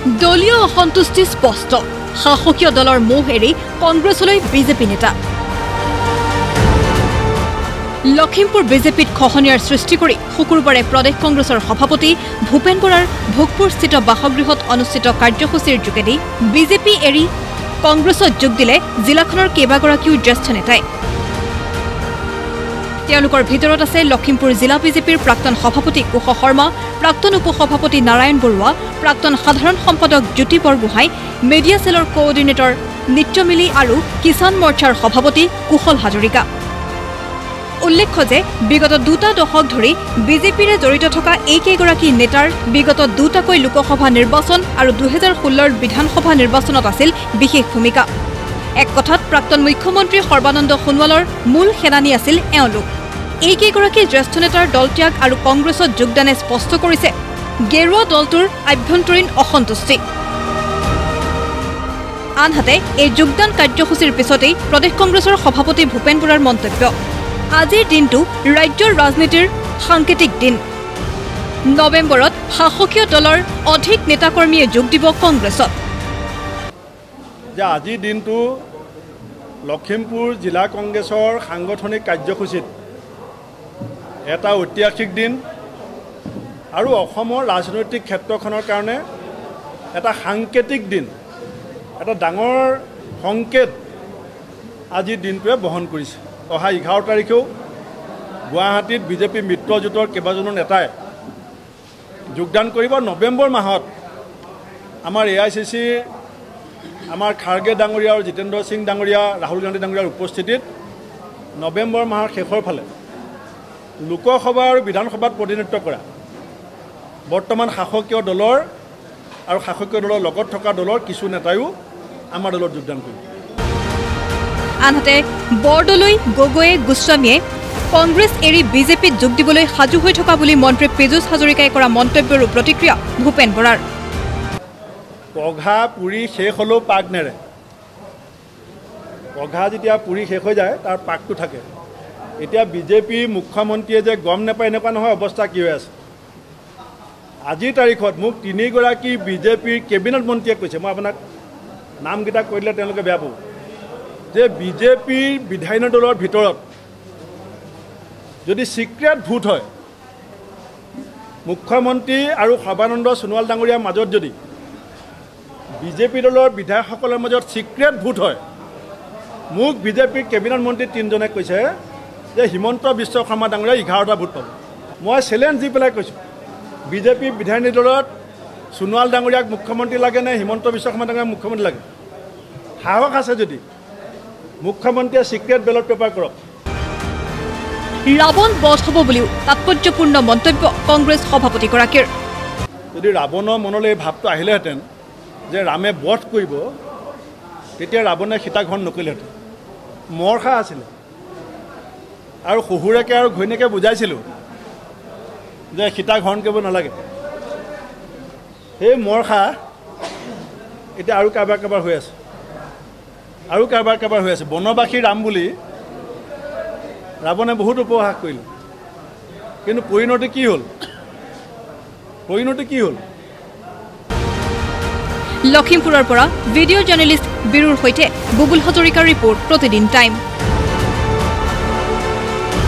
দলীয় অসন্তুষ্টি স্পষ্ট শাসকীয় দলৰ মোহ এৰি কংগ্ৰেছলৈ বিজেপি নেতা লখিমপুৰ বিজেপিত খহনীয়াৰ সৃষ্টি কৰি শুকুৰবাৰে প্ৰদেশ কংগ্ৰেছৰ সভাপতি ভূপেন বৰাৰ ভোগপুৰস্থিত বাসগৃহত অনুষ্ঠিত কাৰ্যসূচীৰ যোগেদি বিজেপি এৰি কংগ্ৰেছত যোগ দিলে জিলাখনৰ কেইবাগৰাকীও জ্যেষ্ঠ নেতাই তেওঁলোকৰ ভিতৰত আছে লখিমপুৰ জিলা বিজেপিৰ প্ৰাক্তন সভাপতি কুশ শৰ্মা প্ৰাক্তন উপসভাপতি নাৰায়ণ বৰুৱা প্ৰাক্তন সাধাৰণ সম্পাদক জ্যোতি বৰগোহাঁই মিডিয়া সেলৰ কোঅৰ্ডিনেটৰ নিত্যমিলি আৰু কিষাণ মৰ্চাৰ সভাপতি কুশল হাজৰিকা উল্লেখ্য যে বিগত দুটা দশক ধৰি বিজেপিৰে জড়িত থকা এইকেইগৰাকী নেতাৰ বিগত দুটাকৈ লোকসভা নিৰ্বাচন আৰু 2016ৰ বিধানসভা নিৰ্বাচনত আছিল বিশেষ ভূমিকা এক কথাত প্ৰাক্তন মুখ্যমন্ত্ৰী সৰ্বানন্দ সোণোৱালৰ মূল সেনানী আছিল এওঁলোক এইকেইগৰাকী জ্যেষ্ঠ নেতাৰ দলত্যাগ আৰু কংগ্ৰেছত যোগদানে স্পষ্ট কৰিছে গেৰুৱা দলটোৰ আভ্যন্তৰীণ অসন্তুষ্টি আনহাতে এই যোগদান কাৰ্যসূচীৰ পিছতেই প্ৰদেশ কংগ্ৰেছৰ সভাপতি ভূপেন বৰাৰ মন্তব্য আজিৰ দিনটো ৰাজ্যৰ ৰাজনীতিৰ সাংকেতিক দিন নৱেম্বৰত শাসকীয় দলৰ অধিক নেতাকৰ্মীয়ে যোগ দিব কংগ্ৰেছত যে আজিৰ দিনটো লখিমপুৰ জিলা কংগ্ৰেছৰ সাংগঠনিক কাৰ্যসূচীত এটা ঐতিহাসিক দিন আৰু অসমৰ ৰাজনৈতিক ক্ষেত্ৰখনৰ কাৰণে এটা সাংকেতিক দিন এটা ডাঙৰ সংকেত আজিৰ দিনটোৱে বহন কৰিছে অহা 11 তাৰিখেও গুৱাহাটীত বিজেপি মিত্ৰজোঁটৰ কেইবাজনো নেতাই যোগদান কৰিব নৱেম্বৰ মাহত আমাৰ AICC আমাৰ খাৰ্গে ডাঙৰীয়া আৰু জিতেন্দ্ৰ সিং ডাঙৰীয়া ৰাহুল গান্ধী ডাঙৰীয়াৰ উপস্থিতিত নৱেম্বৰ মাহৰ শেষৰ ফালে লোকসভা আৰু বিধানসভাত প্ৰতিনিধিত্ব কৰা বৰ্তমান শাসকীয় দলৰ আৰু শাসকীয় দলৰ লগত থকা দলৰ কিছু নেতায়ো আমাৰ দলত যোগদান কৰিব আনহাতে বৰদলৈ গগৈয়ে গোস্বামীয়ে কংগ্ৰেছ এৰি বিজেপিত যোগ দিবলৈ সাজু হৈ থকা বুলি মন্ত্ৰী পীযুষ হাজৰিকাই কৰা মন্তব্যৰ প্ৰতিক্ৰিয়া ভূপেন বৰাৰ পঘা পুৰি শেষ হ'লেও পাক নেৰে পঘা যেতিয়া পুৰি শেষ হৈ যায় তাৰ পাকটো থাকে এতিয়া বিজেপি মুখ্যমন্ত্ৰীয়ে যে গম নাপায় এনেকুৱা নহয় অৱস্থা কি হৈ আছে আজিৰ তাৰিখত মোক 3 গৰাকী বিজেপিৰ কেবিনেট মন্ত্ৰীয়ে কৈছে মই আপোনাক নামকেইটা কৈ দিলে তেওঁলোকে বেয়া পাব যে বিজেপিৰ বিধায়িনী দলৰ ভিতৰত যদি সিক্ৰেট ভোট হয় মুখ্যমন্ত্ৰী আৰু সৰ্বানন্দ সোণোৱাল ডাঙৰীয়াৰ মাজত যদি বিজেপি দলৰ বিধায়কসকলৰ মাজত সিক্ৰেট ভোট হয় মোক বিজেপিৰ কেবিনেট মন্ত্ৰী 3জনে কৈছে যে হিমন্ত বিশ্ব শৰ্মা ডাঙৰীয়া 11টা ভোট পাব মই চ্যালেঞ্জ দি পেলাই কৈছোঁ বিজেপি বিধায়িনী দলত সোণোৱাল ডাঙৰীয়াক মুখ্যমন্ত্ৰী লাগে নে হিমন্ত বিশ্ব শৰ্মা ডাঙৰীয়াক মুখ্যমন্ত্ৰী লাগে সাহস আছে যদি মুখ্যমন্ত্ৰীয়ে সিক্ৰেট বেলট পেপাৰ কৰক ৰাৱণ বধ হ'ব বুলিও তাৎপৰ্যপূৰ্ণ মন্তব্য কংগ্ৰেছ সভাপতিগৰাকীৰ যদি ৰাৱণৰ মনলৈ এই ভাৱটো আহিলেহেঁতেন যে ৰামে বধ কৰিব তেতিয়া ৰাৱণে সীতাঘন নকৰিলেহেঁতেন মৰখা আছিলে আৰু শহুৰেকে আৰু ঘৈণীয়েকে বুজাইছিলোঁ যে সীতাঘন কৰিব নালাগে সেই মৰখা এতিয়া আৰু কাৰোবাৰ হৈ আছে আৰু কাৰোবাৰ হৈ আছে বনবাসী ৰাম বুলি ৰাৱণে বহুত উপহাস কৰিলে কিন্তু পৰিণতি কি হ'ল লখিমপুৰৰ পৰা ভিডিঅ' জাৰ্নেলিষ্ট বিৰুৰ সৈতে বুবুল হাজৰিকাৰ ৰিপৰ্ট প্ৰতিদিন টাইম